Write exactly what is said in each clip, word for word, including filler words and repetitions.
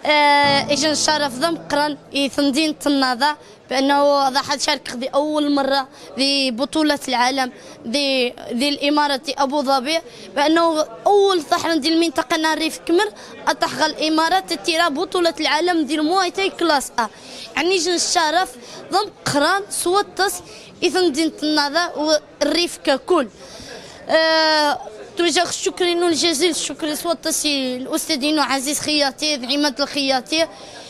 اجا الشرف ذم قرن يثندين النهضة بانه هذا حد شارك دي اول مره في بطوله العالم دي دي الامارات دي ابو ظبي، بانه اول طحن ديال المنطقه ناري في كمر اطحق الامارات تيرا بطوله العالم ديال المواي تاي كلاس ا، يعني جن الشرف ضم قران صوتس يثندين النهضه والريف ككل. أه توجه الشكر الجزيل الشكر صوتس الاستاذ عزيز خياطي عماد الخياطي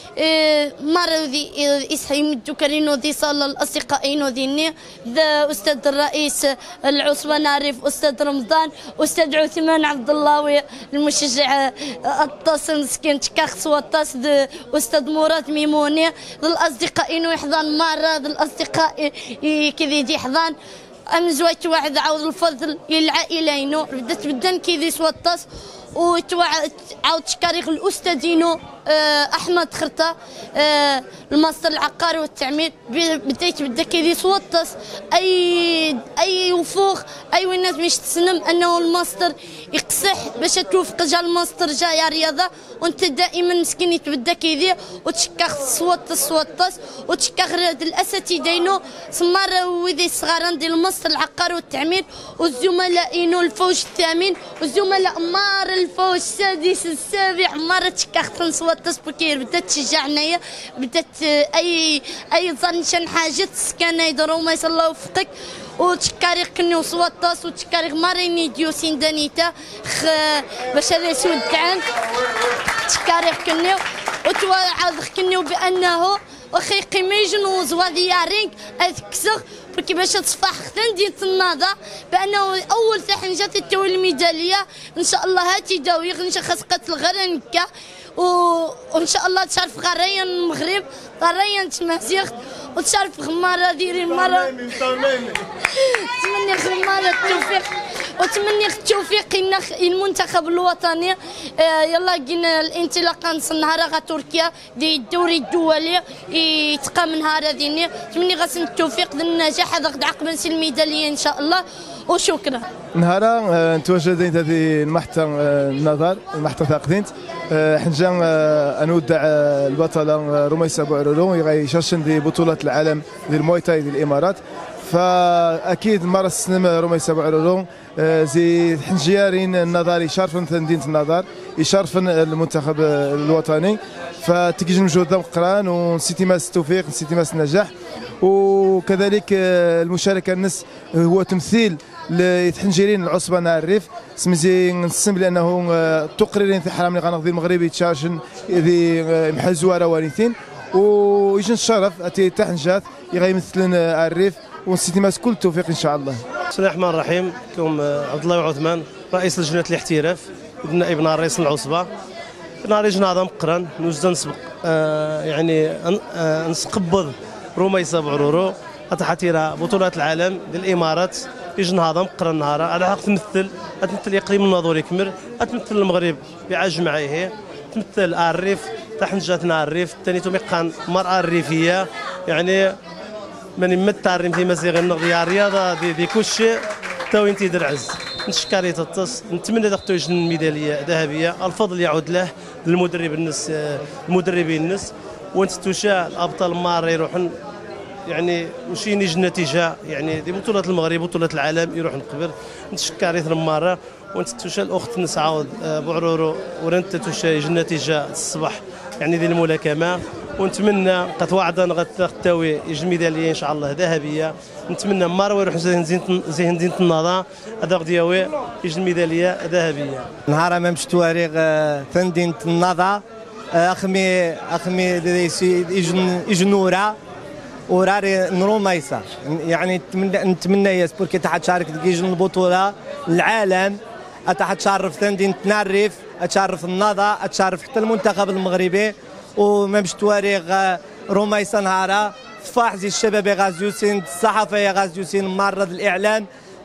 مرة ذي إسحيم الدكرينو ذي صال الأصدقائين ذيني ذا أستاذ الرئيس العصبة نعرف أستاذ رمضان أستاذ عثمان عبد الله المشجع الطاس مسكين تكاخ وطاس ذا أستاذ مراد ميموني ذا الأصدقائين يحضن مرة ذا الأصدقاء كذي دي حضان أم زويت واحد عاود الفضل للعائلينو بدات بدن كذي سوطاس وتوعد عاود تشكاريخ الأستاذينو احمد خرطه الماستر العقاري والتعمير بديت بدا كيدي صوتس اي اي وفوق اي الناس باش تسنم انه الماستر يقصح باش توفق جا الماستر جا يا رياضه وانت دائما مسكين يتبدا كيدي وتشكخ صوتس صوتس وتشكخ الاساتذينو سمار وذي صغاران ديال الماستر العقاري والتعمير والزملائينو الفوج الثامن والزملاء مار الفوج السادس السابع مره تشكخ صوت تصبكير بدات تشجعنايا بدات اي اي ظن شان حاجه سكانه يدروا ما يصلوا وفقك وتشكاريخ كني وصوطاس وتشكاريخ ماريني ديوسين دانيتا خ باش هذا يسود عام تشكاريخ كني وتوعد كني بانه واخي قيميجن وزوادي يارينك اذكسخ بركي باش تصفح ختن ديال النهضه بانه اول ثحن جات التول الميداليه ان شاء الله هاتي داوي غنشا خاصقه الغرنكه وان شاء الله تشرف غريان المغرب غريان تمازيغ وتشرف غماره ديري مره تمني غماره التوفيق وتمني التوفيق المنتخب الوطني. يلا جينا الانطلاقه نهار تركيا دي الدوري الدولي يتقام نهار هذيني تمني غاسن التوفيق للنجاح هذا غدا عقب نسي الميداليه ان شاء الله وشكرا. نهارا نتواجد هذه المحطه النظر المحطه ثاقدينت حنجا نودع البطله رميسه بوعرورو يشارشن في بطوله العالم ديال المواي تاي ديال الامارات، فاكيد مره السنم رميسه بوعرورو زي حنجيارين النظر يشارفن مدينه النظر يشارفن المنتخب الوطني، فتكيج مجهود قران ونسيتي ماس التوفيق نسيتي ماس النجاح. وكذلك المشاركه الناس هو تمثيل لتحنجيرين العصبه نهار الريف سميزي نسم لانه تقريرين في حرام غنغ المغربي تشارشن ذي محل زواره وارثين ويجن الشرف اتي تحنجات يغيمثلن الريف ونسيتي ماس كل التوفيق ان شاء الله. بسم الله الرحمن الرحيم. كم عبد الله عثمان رئيس لجنه الاحتراف نائب نهار رئيس العصبه نهار جناضه مقرن نوزد نسبق آه يعني آه نسقبض رميسه بعرورو اتحتيرا بطولات العالم ديال الامارات يجي نهضه مقرن نهار على حق تمثل تمثل اقليم الناظور يكمر تمثل المغرب بعج معيه تمثل الريف تحنجاتنا الريف ثاني تمقان المراه الريفيه يعني من يمتع الريم في مسيغ النغضيه الرياضه دي, دي كل شيء تو انت درعز نشكاري تتص نتمنى تاخذوا جن ميداليه ذهبيه الفضل يعود له للمدرب الناس المدربين الناس وانت توشا الابطال مار يروحون يعني وشي نيجي النتيجه يعني دي بطوله المغرب بطوله العالم يروح نقبر نتشكاري ثلاث مره وانت توشا الاخت نسعاود بعرورو ورنت توشا يجي النتيجه الصباح يعني دي الملاكمه ونتمنى قد وعدا غتاوي يجي ميداليه ان شاء الله ذهبيه نتمنى مره يروح زين زين دينه النهضه هذا غدياوي يجي الميداليه ذهبيه. نهار ما مشيت تواريخ فندينه النهضه اخمي اخمي يجن يجنورا وراري نروميسا يعني نتمنى نتمنى ياس بوركي تحت تشارك تجي البطوله العالم اتحت تشرف فندينه ناريف اتشرف النهضه اتشرف حتى المنتخب المغربي وما مش تواريخ رميسه نهارا فاحزي الشباب غازيوسين الصحفيه غازيوسين معرض الاعلام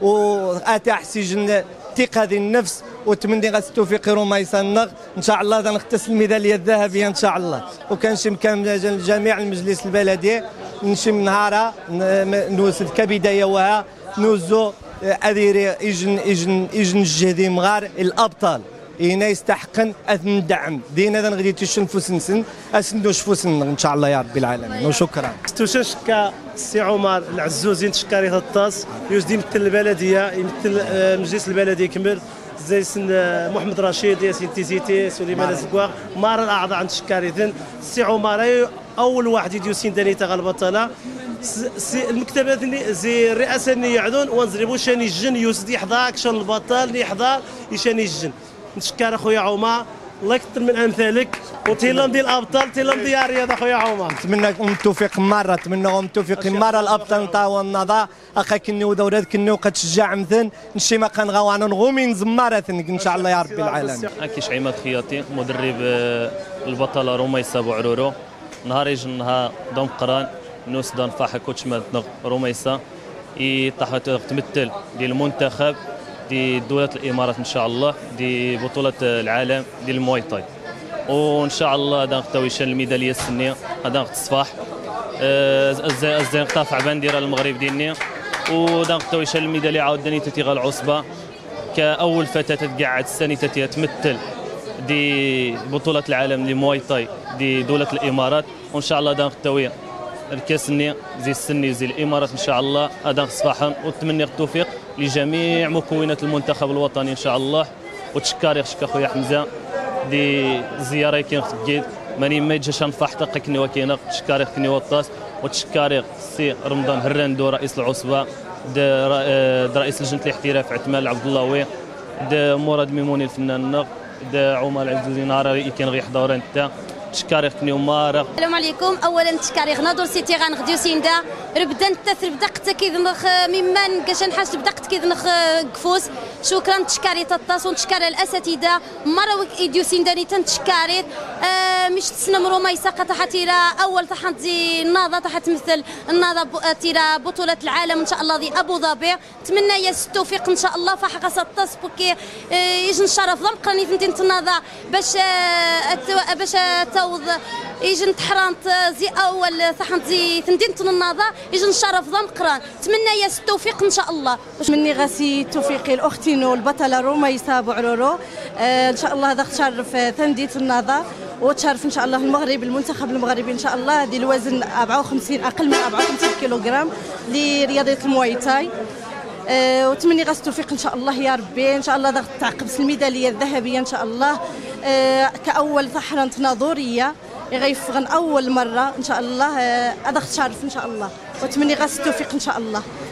واتاح سجن ثقه ذي النفس وتمني غتوفيق رميسه النغ ان شاء الله غنغتسل الميداليه الذهبيه ان شاء الله وكنشم كامل جميع المجلس البلدي نشم نهارا نوصل كبدايه وها نوزو اديري اجن اجن اجن الجهدي مغار الابطال إينا يستحقن أثن دعم دينا ذن غادي تشن فوسنسن أسندوش فوسن إن شاء الله يا رب العالمين وشكرا. ستوشن شكا السي عمر العزوزي تشكاري الطاس يوجد يمثل البلديه يمثل مجلس البلديه كمل زي سن محمد رشيد ياسين تيزيتي سليمان الزكواغ مار الاعضاء عند شكاريثن السي عمر اول واحد يديو سين داني تاع البطاله المكتبات زي الرئاسه اللي يعدون ونزربو شان يجن يوسد يحضر كشان البطال يحضر يشان يجن نشكر اخويا عمر الله يكثر من امثالك وتيلم ديال الابطال تيلم ديال الرياضه اخويا عمر. نتمنى لكم التوفيق مره نتمنى لكم التوفيق مره الابطال نتاع النضاء اخا كني ودورات كني وقد تشجع مثن نشي ما كنغاو انا نغومين زماره ان شاء الله يا رب العالمين. اكيش عماد خياطي مدرب البطله روميسه بوعرورو نهار يجي نهار دوم قران نوس دان فاحه كوتش ماد روميسه يطيح تمثل ديال المنتخب دي دولة الإمارات إن شاء الله دي بطولة العالم ديال المواي تاي وإن شاء الله هذا نختويشان الميدالية السنية هذا نتصفاح الزين قطاف عبان ديال المغرب ديالنا وهذا نختويشان الميدالية عاوداني تتيغا العصبة كأول فتاة تقعد السنة تتيغا تمثل دي بطولة العالم للمواي تاي دي دولة الإمارات وإن شاء الله هذا نختوي الكاسني زي السني زي الامارات ان شاء الله هذا صباحا ونتمنى التوفيق لجميع مكونات المنتخب الوطني ان شاء الله وتشكاري شكا اخويا حمزه دي زياره كاين خديد ماني ما يجيش نفح حتى كني وكاين تشكاري كني وطاس وتشكاري السي رمضان هراندو رئيس العصبه دا رئيس لجنه الاحتراف عثمان عبد الله وي دا مراد ميموني الفنان دا عمر العزوزي نهار كان غيحضر انت تشكاري خني ومارق. السلام عليكم. اولا تشكاري غنادور سيتي غنغديو سيندا ربدا نتاثر بدقت كيدنخ مما نكاش نحاس بدقت كيدنخ قفوس شكرا تشكاري تطاس ونتشكاري الاساتذه مره ايديو سينداني تنتشكاري آه مش تسنم روميسه قطعه تيرا اول تحت زي النهضه تحت تمثل النهضه تيرا بطوله العالم ان شاء الله دي ابو ظبي نتمنى يا التوفيق ان شاء الله فحق سطاس بوكي آه يجي نشرف ضم قراني فنتين النهضه باش آه باش توض يجي نتحرانت زي اول صحنت زي ثندين النهضه يجي نشرف ضم قران نتمنى يا التوفيق ان شاء الله. مني غاسي توفيقي الاختينو البطله روميسه بوعرورو آه ان شاء الله هذا تشرف ثنديه النهضه وتشرف ان شاء الله المغرب المنتخب المغربي ان شاء الله هذه الوزن أربعة وخمسين اقل من أربعة وخمسين كيلوغرام لرياضيه المواي تاي أه وتمني غاس التوفيق ان شاء الله يا ربي ان شاء الله تعقب الميداليه الذهبيه ان شاء الله أه كاول صحرا تناظوريه غيفغن اول مره ان شاء الله هذا أه تشرف ان شاء الله وتمني غاس التوفيق ان شاء الله.